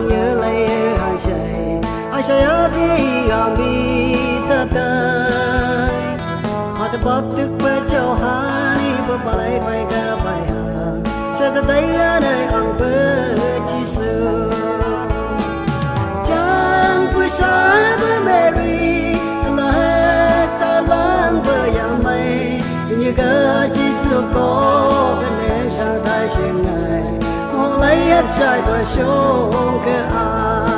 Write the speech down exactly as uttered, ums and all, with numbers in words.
nhớ lấy hai say hai say ở đi gam đi ta tới họ ta bóp tức với châu hai bóp bay bay ga bay hà sẽ ta thấy ở đây ăn bữa chỉ sương chẳng vui sáng với Mary là ta lang với nhà mây như cái chỉ sương có cái ném sang tay trên ngày lấy hết trái tuổi xuống cái ai